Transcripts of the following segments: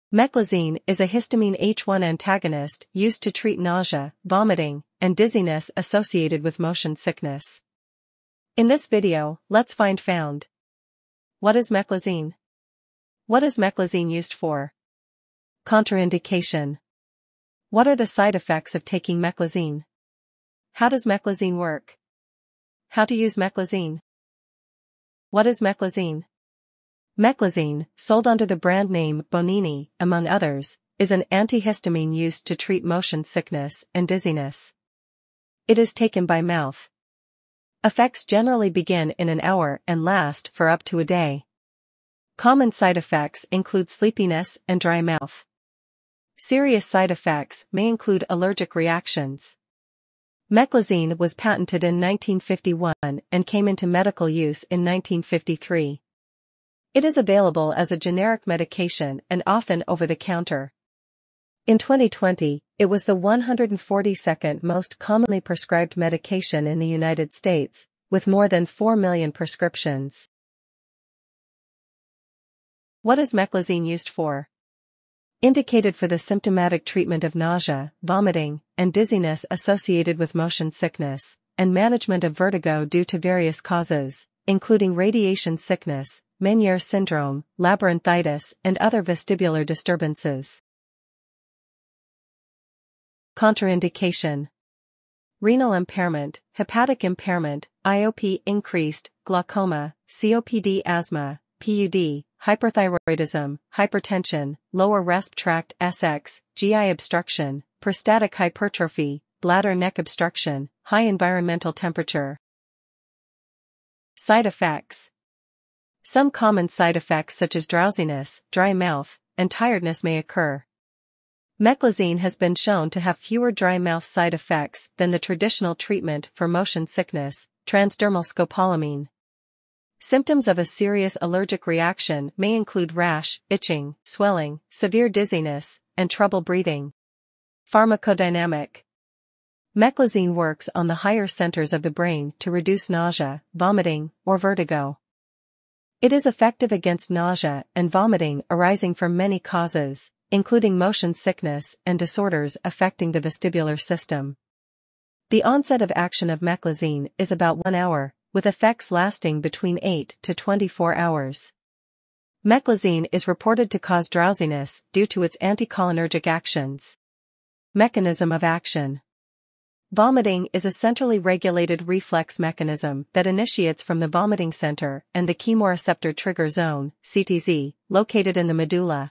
Meclizine is a histamine H1 antagonist used to treat nausea, vomiting, and dizziness associated with motion sickness. In this video, let's found. What is Meclizine? What is Meclizine used for? Contraindication. What are the side effects of taking Meclizine? How does Meclizine work? How to use Meclizine? What is Meclizine? Meclizine, sold under the brand name Bonine, among others, is an antihistamine used to treat motion sickness and dizziness. It is taken by mouth. Effects generally begin in an hour and last for up to a day. Common side effects include sleepiness and dry mouth. Serious side effects may include allergic reactions. Meclizine was patented in 1951 and came into medical use in 1953. It is available as a generic medication and often over the counter. In 2020, it was the 142nd most commonly prescribed medication in the United States, with more than 4 million prescriptions. What is Meclizine used for? Indicated for the symptomatic treatment of nausea, vomiting, and dizziness associated with motion sickness, and management of vertigo due to various causes, including radiation sickness, Ménière syndrome, labyrinthitis, and other vestibular disturbances. Contraindication. Renal impairment, hepatic impairment, IOP increased, glaucoma, COPD, asthma, PUD, hyperthyroidism, hypertension, lower resp tract SX, GI obstruction, prostatic hypertrophy, bladder neck obstruction, high environmental temperature. Side effects. Some common side effects such as drowsiness, dry mouth, and tiredness may occur. Meclizine has been shown to have fewer dry mouth side effects than the traditional treatment for motion sickness, transdermal scopolamine. Symptoms of a serious allergic reaction may include rash, itching, swelling, severe dizziness, and trouble breathing. Pharmacodynamic. Meclizine works on the higher centers of the brain to reduce nausea, vomiting, or vertigo. It is effective against nausea and vomiting arising from many causes, including motion sickness and disorders affecting the vestibular system. The onset of action of Meclizine is about 1 hour, with effects lasting between 8 to 24 hours. Meclizine is reported to cause drowsiness due to its anticholinergic actions. Mechanism of action. Vomiting is a centrally regulated reflex mechanism that initiates from the vomiting center and the chemoreceptor trigger zone, CTZ, located in the medulla.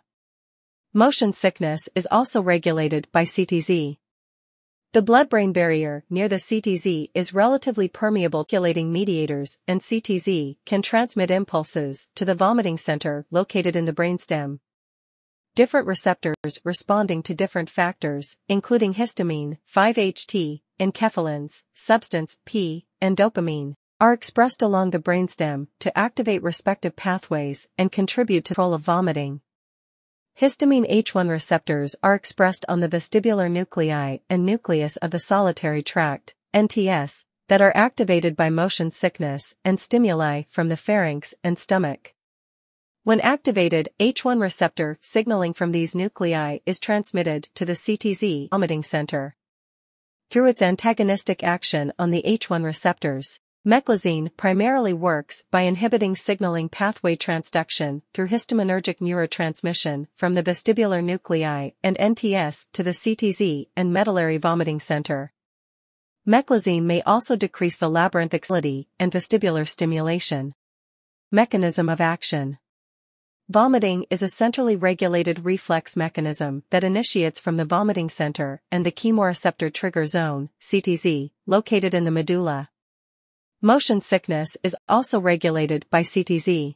Motion sickness is also regulated by CTZ. The blood-brain barrier near the CTZ is relatively permeable to circulating mediators, and CTZ can transmit impulses to the vomiting center located in the brainstem. Different receptors responding to different factors, including histamine, 5-HT, enkephalins, substance P, and dopamine, are expressed along the brainstem to activate respective pathways and contribute to control of vomiting. Histamine H1 receptors are expressed on the vestibular nuclei and nucleus of the solitary tract, NTS, that are activated by motion sickness and stimuli from the pharynx and stomach. When activated, H1 receptor signaling from these nuclei is transmitted to the CTZ vomiting center. Through its antagonistic action on the H1 receptors, Meclizine primarily works by inhibiting signaling pathway transduction through histaminergic neurotransmission from the vestibular nuclei and NTS to the CTZ and medullary vomiting center. Meclizine may also decrease the labyrinthic activity and vestibular stimulation. Mechanism of action. Vomiting is a centrally regulated reflex mechanism that initiates from the vomiting center and the chemoreceptor trigger zone, CTZ, located in the medulla. Motion sickness is also regulated by CTZ.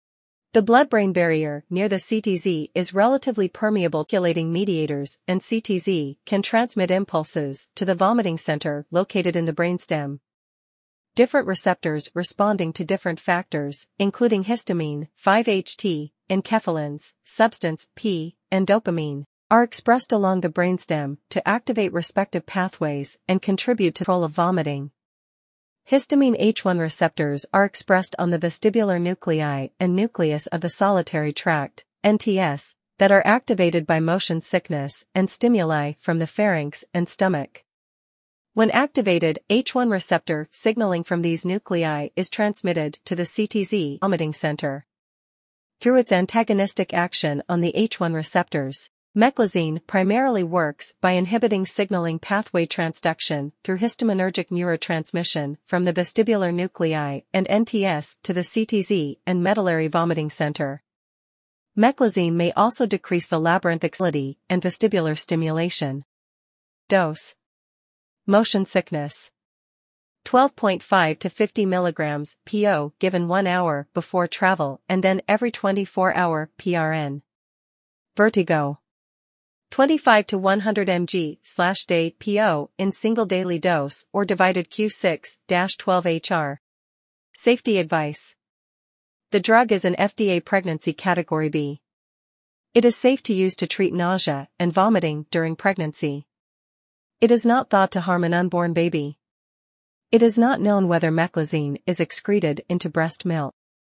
The blood-brain barrier near the CTZ is relatively permeable to circulating mediators, and CTZ can transmit impulses to the vomiting center located in the brainstem. Different receptors responding to different factors, including histamine, 5-HT, enkephalins, substance P, and dopamine, are expressed along the brainstem to activate respective pathways and contribute to control of vomiting. Histamine H1 receptors are expressed on the vestibular nuclei and nucleus of the solitary tract, NTS, that are activated by motion sickness and stimuli from the pharynx and stomach. When activated, H1 receptor signaling from these nuclei is transmitted to the CTZ vomiting center. Through its antagonistic action on the H1 receptors, Meclizine primarily works by inhibiting signaling pathway transduction through histaminergic neurotransmission from the vestibular nuclei and NTS to the CTZ and medullary vomiting center. Meclizine may also decrease the labyrinthic activity and vestibular stimulation. Dose. Motion sickness. 12.5 to 50 mg PO given 1 hour before travel and then every 24-hour PRN. Vertigo. 25 to 100 mg/day PO in single daily dose or divided Q6-12 HR. Safety advice. The drug is an FDA pregnancy category B. It is safe to use to treat nausea and vomiting during pregnancy. It is not thought to harm an unborn baby. It is not known whether meclizine is excreted into breast milk.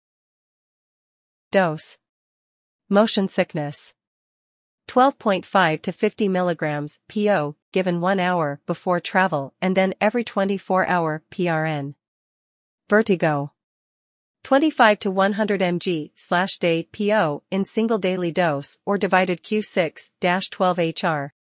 Dose. Motion sickness. 12.5 to 50 mg PO given 1 hour before travel and then every 24-hour PRN. Vertigo. 25 to 100 mg/day PO in single daily dose or divided Q6-12 HR.